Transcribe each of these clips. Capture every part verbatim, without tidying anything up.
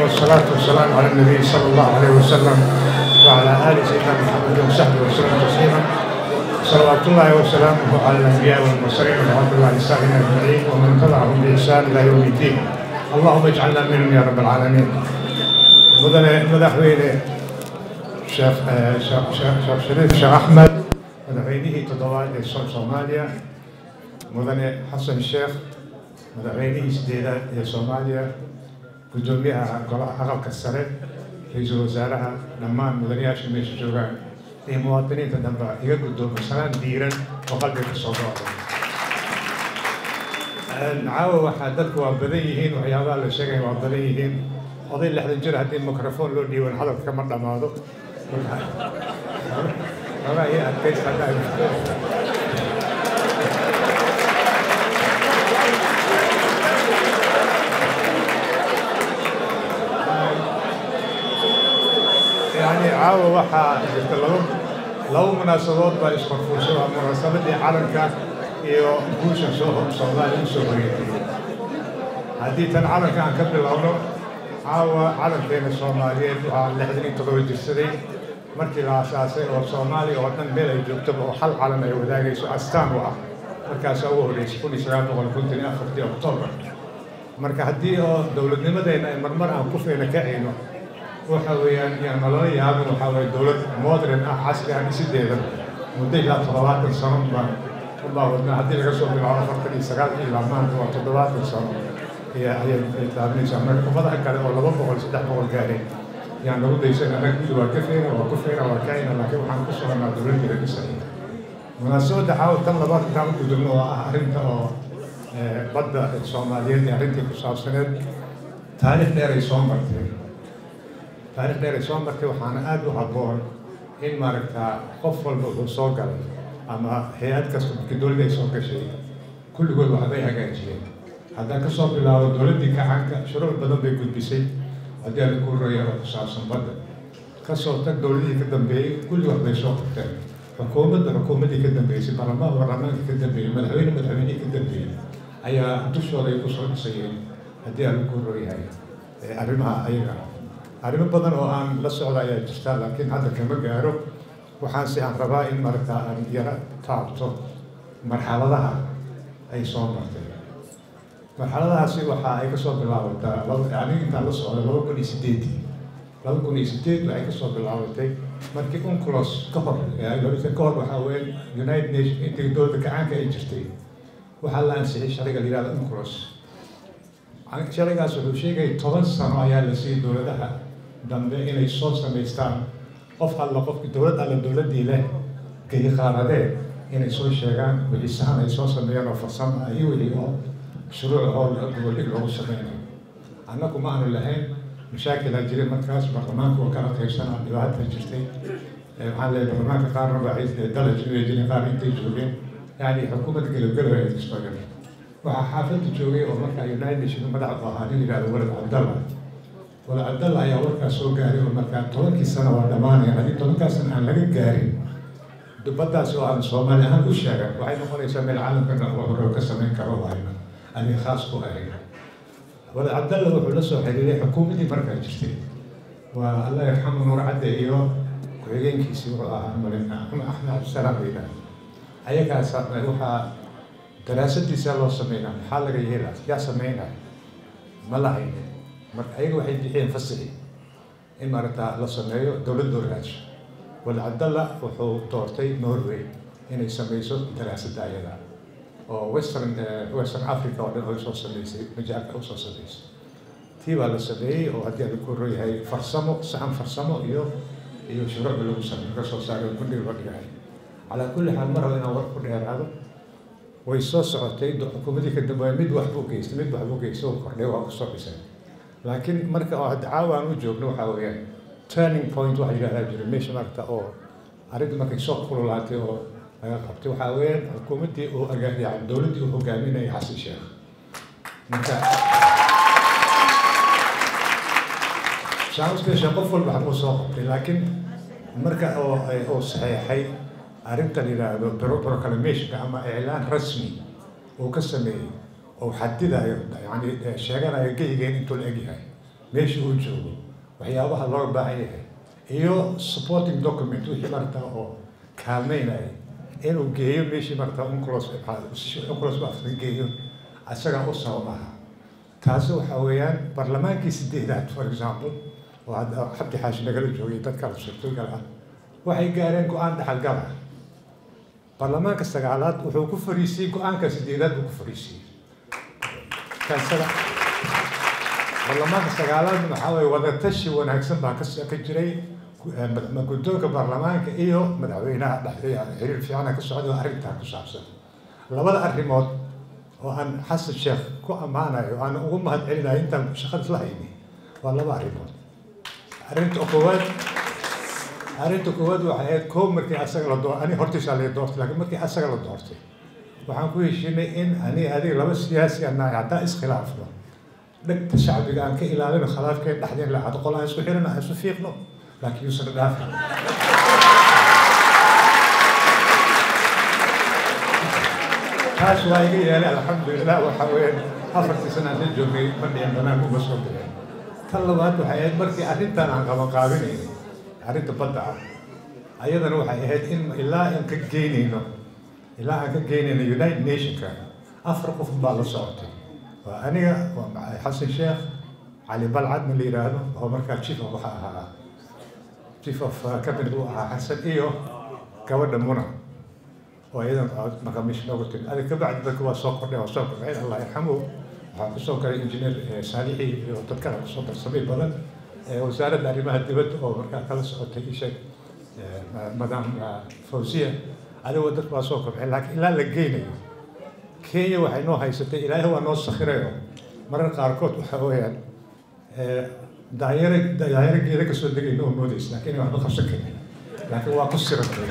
والصلاة والسلام على النبي صلى الله عليه وسلم وعلى آل سيدنا محمد وصحبه وسلم تسليما. صلوات الله وسلامه على الأنبياء والمرسلين ورحمة الله للسائلين أجمعين ومن تبعهم بإحسان إلى يوم الدين. اللهم اجعلنا منهم يا رب العالمين. مدحوينه شيخ شيخ شريف شيخ أحمد مدحوينه تضوال صوماليا مدن حسن الشيخ مدحوينه سديدة صوماليا gudoomiyaha golaha aqalka sare ra'iisul wasaaraha dhammaan mudanayaasha meesha joogaan iyo muwaadiniinta dhanba iga gudoomo salaan diiran oo qalbiga ka soo go'day. Caawa waxaa dadku waa badan yihiin waxyaabaha la sheegay waa badan yihiin oday lixdan jir haddii mikrafoon loo dhiiban hadalka kama dhammaado. Waxaa iyo adkaysta يعني عاوة waxaa jirta labo labo munaasabood baa isqorfuushay waa munaasabadii calanka iyo guusha soo Soomaaliya soo horeeyay. Haddii tan calanka aan ka bilowno caawa calankeena Soomaaliyeed waxaa lixdan iyo toddoba jirsaday markii la aasaasay oo Soomaaliya oo dhan meel ay joogto oo hal calan ay wadaagayso astaan u ah markaas ugu horeysay kun iyo sagaal boqol konton iyo afartii Oktoobar. Marka haddii oo dowladnimadeena ay marmar aan ku feena kacayno waxa weeyaan yaan nalala yaabin waxaa weeye dowlad modern ah casri ah dhisideeda muddo ilaa toddobaatan sano baan u baawadnaa haddii laga soo bilaabo afartan iyo sagaalkii ilaa maanta waa toddobaatan sano ayay taabanaysaa. Marka ummadaha kale oo laba boqol saddex boqol gaareen yaan lagu daysan annaga kulli waa ka feena waa ku feena waa kacayna laakiin waxaan ku soconnaa dowladdeeda dhisay. Munaasabadda caawa tan labaad intaan u gudubno oo ah arrinta oo badda Soomaaliyeed iyo arrintii ku saabsaneed taariikh dheer ay soo martay taariikh dheer ay soo martay waxaana aad u habboon in maaragtaa qof walba uu soo galay ama hay-ad kasta markii dowladda ay soo gashay kulligood waxbay hagaajiyeen. haddaan ka soo bilaabo dowladdii kacanka shuruuc badan bay gudbisay haddii aan ku roya oo ku saabsan badda ka soo tag dowladihii ka dambeeyey kulli wax bay soo qabteen. xukuumadda xukuumaddii ka dambeysay baarlamaanka baarlamaankii ka dambeeyey madaxweyne madaxweynihii ka dambeeyey ayaa dushooda ay ku soo dhisayeen haddii aan ku royahay arrimaha ayaga arrimo badan oo aan la socda ayaa jirta laakiin hadda kama gaaro. waxaanse aan rabaa in markaa aan yara taabto marxaladaha ay soo martay. marxaladahaasi waxa ay ka soo bilaabataa aniga intaan la socda laba kun iyo sideedii laba kun iyo sideed waxay ka soo bilaabatay markii unclos ka hor ka hor waxaa weeye United Nations intii dowladda kacaanka ay jirtay waxaa la ansixiyay sharciga la yidhahdo unclos. sharcigaas wuxuu sheegay toban sano ayaa la siiyey dowladaha dambe inay soo samaystaan qof alla qofki dowlad alla dowladdii leh geyi qaaradeed inay soo sheegaan wixii sahan ay soo sameeyaan oo farsamo ah iyo wixii oo shuruuc oo goboldhig loogu sameynayo. annagu ma aanu lahayn mashaakilaa jiray markaas baarlamaanka oo kala qaybsanaa dhibaata jirtay. waxaan leeyahay baarlamaanka qaarna baa dala jiray jiray qaar intay joogeen yani xukuumadda galabgalaba ay isbagan waxaa xaafadda joogay oo markaa United Nations madaxda ahaa nin yidhahdo walad cabdalla walad cabdalla ayaa warkaas soo gaaray oo markaa tobankii sano waa dhammaanaya haddii tobankaas sano aan laga gaarin baddaas oo aan Soomaali ahaan u sheegan waxay noqonaysaa meel caalamkana wuxuu ka samayn karo waayna ani khaas ku ahay. walad cabdalla wuxuu la soo xiriiray xukuumaddii markaa jirtay waa allah yarxamu nuur cadde iyo ku-xigeenkiisii wuxuu ahaa malina axmed cabdisalaam bayna ayagaas waxaa daraasadiisa loo sameynaa maxaa laga yeelaa yaa sameynaya ma lahayn. marka ayaga waxay bixiyeen fasaxi in maaragtaa la sameeyo dowlad dowladaasha. walad cabdalla wuxuu doortay Norway inay sameyso daraasadda ayada oo western western Africa oo dhan ay soo sameysay majaalka u soo sameysay. tii baa la sameeyey oo haddii aan ku royahay farsamo saxan farsamo iyo iyo shuruuc lagu sameeyo ka soo saaray guddiga loo dhigahay. calaa kulli xaal mar inaan war ku dheeraado way soo socotay xukuumaddii ka dambeeyay mid wax buu geystay mid wax buu geystay oo kordhay waa ku soo dhisay. laakiin marka oo hadda caawa aan u joogno waxaa weeyaan turning point waxa yidhahdaa jira meesha marka oo arrinta markay soo kululaatay oo laga qabtay waxaa weeyaan xukuumaddii uu agaariyay dowladdii uu hogaaminayay xasan sheekh. marka shacabka sheekh qof walba waxbuu soo qabtay laakiin marka oo oo saxeexay arrintan yidhaahdo proclamation ama iclaan rasmi uu ka sameeyey oo xadidayo yani sheeganayo geygeen intuu la egyahay meesha uu joogo waxyaabaha loo baahan yahay iyo supporting document wixii markaa oo kaalmeynaya inuu geeyo meeshii markaa unclos unclos afka geeyo asaga u sabab aha taasi waxa weeyaan barlamaankii sideedaad for example oo hadda Cabdi Xaashi nagala joogay dadka la shaqeeyo ah waxay gaareen go'aan dhaxalgal ah barlamaanka sagaalaad wuxuu ku fariisay go'aanka sideedaad uu ku fariisay kansada barlamaanka sagaalaad waxa way wada tashi wanaagsan baa ka soo jiray guddoonka baarlamaanka iyo madaxweynaha dhexdeeda xiriir fiican ka socda arrintan ku saabsan labada arrimood oo aan xasan sheekh ku amaanayo aan ugu mahad celinayo intaan shaqada la hayni waa laba arrimood arrinta koowaad arrinta koowaad waxay ahayd koob markii asaga la doortay ani hortiisa la doortay laakiin markii asaga la doortay waxaan ku heshiinay in ani adiga laba siyaasi aan hadda iskhilaafno dhagta shacbiga aan ka ilaalino khilaafkeen dhexdeen la cad qolaan isku xirna aan isu fiiqno laakiin yuusan dhaafin taas waa iga yeelay alxamdulilah waxa weeyaan afartii sano aan joogay ma dhicin banaan uma soo bixin tan labaad waxay ahayd markii arrintan aan qaban qaabinaynay arrinta badda ah ayadana waxay ahayd in ilaa aan ka geynayno ilaa aan ka geynayno United Nationka afar qof baa la socotay waa aniga waa xasan sheekh cali balcad min la yiraahdo oo markaa chief of waxa ahaa chief of cabinet uu ahaa xasan iyo gabadha muna oo iyadan maqamish noogu timid adiga ka bacdi dadka waa soo kordhay oo soo kordhay allah yarxamuhu waxaa kusoo galay injineer saalixi iyo dad kale kusoo darsamay badan wasaaradda arrimaha dibadda oo markaa kala socotay isheeg madam fawziya adiga dadka waa soo kordhay laakiin ilaa la geynayo Kenya waxay noo haysatay ilaahay waa noo sakhirayo marar qaarkood waxa weeyaan daayare daayare geeda ka soo degay noo moodays laakiin waxba qabsan karin laakiin waa ku siratay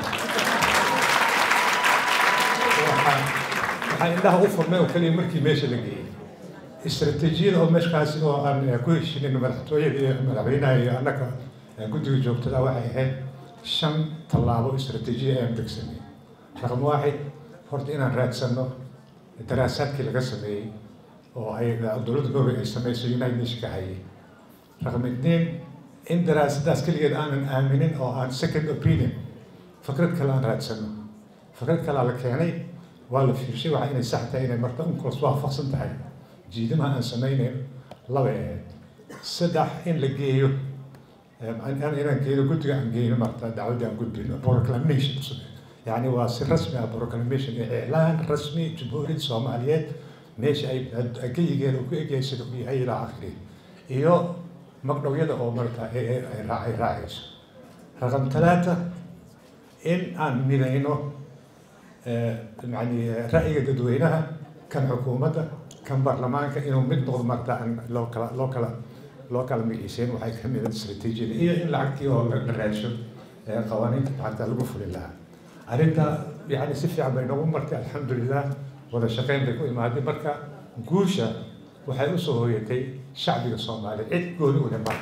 waxaa indhaha u furmay oo kaliya markii meesha la geeyey استراتيجية أو مش قاسي أو أن كويش إنه مدحتوية مدحوينا أنك كنت جوبت ذا واحد هاد شن طلعوا استراتيجية أم تكسني رقم واحد فرضنا راد سنة دراسات كل قسمي أو هاي الدولة الدولة يسمى سيونايد نشكا هاي رقم اثنين إن دراسات داس كل يد آمن آمنين أو أن second opinion فكرت كلام راد سنة فكرت كلام لك يعني والله في شيء واحد يساعدنا إن مرتين كل صباح فصل تاعي جيدما أن سمينا لبعض سدح إن لقيه أنا أنا كيلو قلت عن جينا مرتا دعوة عن قلت إنه proclamation يعني واصل رسمي proclamation إعلان رسمي جمهورية الصوماليات ماشي أي أكيد جينا وكيد يصير في هاي إلى آخره إيو مقدوية أو مرتا راعي راعيس رقم ثلاثة إن أن ميلينو يعني رأي جدوينها كان حكومته كان برلمانك إنه مدنقض مرتا لو كلا لو كلا لو كلا ميليسين وحي كمية استراتيجية هي إن لعكتي هو الرئيسون قوانين حتى القفل لله أريدها يعني سفي عبينهم مرتا الحمد لله وهذا شقين بيكون إما هذه مركا جوشة وحي أصهويتي شعبي الصومالي عد قولوا لما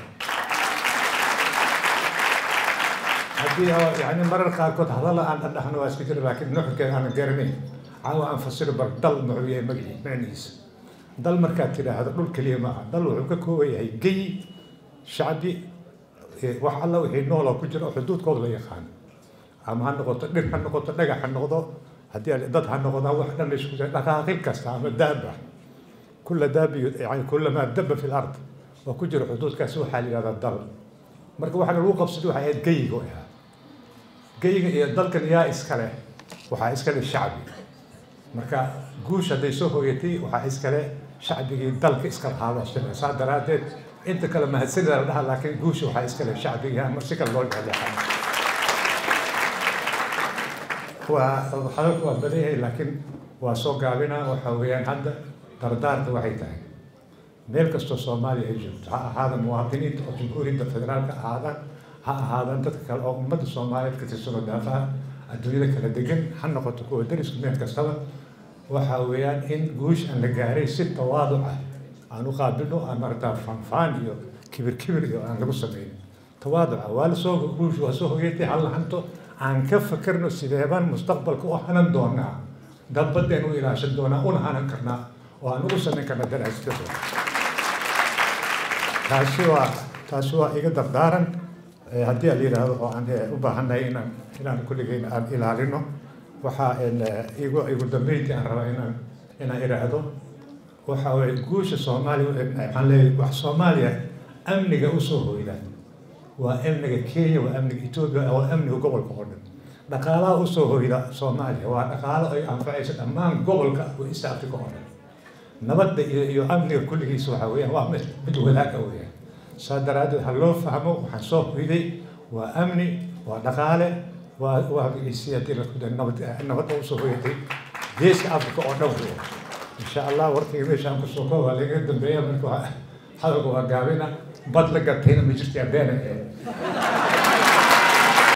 هذه يعني مرة قالت هذا لا أن نحن واسكتر لكن نحكي أنا جرمي عاو أنفسر بردل معوية مجلي معنيس دل مركات كده هذا كل كلمة دل وعككوا هي جي شعبي وحلا وحي نولا كجرا حدود كود لا يخان أما هنقطة نحن هنقطة نجح هنقطة هدي ضد هنقطة واحدة مش دقائق كسر عم الدابة كل دابة يعني كل ما دب في الأرض وكجرا حدود كسو حالي هذا الدل مركب واحد الوقف سدوا حياة جي جوها جي الدل كان يا إسكاله وحا إسكاله الشعبي مركا جوش هذا يسوه يتي وحا إسكاله شعبي دلك إسكال هذا الشيء صار دراتي أنت كلام هتسير لها لكن جوش وحا إسكاله شعبي هم مسك الله هذا وحلقة وبديه لكن وسوق عبنا وحويان هذا دردار وحيده ملك الصومالي يجب هذا مواطنين جمهورية الفدرال هذا هذا أنت تكلم أمة الصومالية كتير دافع الدنيا كلا دقن حنا قد تكون درس كمية كسبة وحويان إن جوش أن لجاري ست تواضع أنا قابله أنا مرتاح فان يو كبر كبر يو أنا بسمين تواضع والسوق جوش وسوق يتي على حنتو عن كيف فكرنا سيدابان مستقبل كو حنا دونا دبت إنه إلى شدونا أون حنا كرنا وأنا بسمين كنا درس كذا taasi waa taasi waa iga dardaaran haddii aan yidhaahdo oo aan u baahannahay inaan inaan kulligeen aan ilaalino waxaa igu igu dambeyntii aan rabaa inaan inaan idhaahdo waxa weeye guusha Soomaaliya waxaan leeyahay wax Soomaaliya amniga u soo hoyda waa amniga Kenya waa amniga Ethiopia waa amniga gobolka oo dhan dhaqaalaha u soo hoyda Soomaaliya waa dhaqaalo ay anfacayso dhammaan gobolka oo East Africa oo dhan nabadda iyo amniga kulligiisa waxa weeyaan waa mid mid wadaag ah weeyaan saadaraad ha loo fahmo waxaan soo hoyday waa amni waa dhaqaale waa waa siyaasad nabad nabad u soo hoyday geeska Afrika oo dhan weeyaan إن شاء الله ورتي مشان كسوكو ولا قدام بيا منكو هذا هو قابلنا بدل قتينا مجرتي عبينا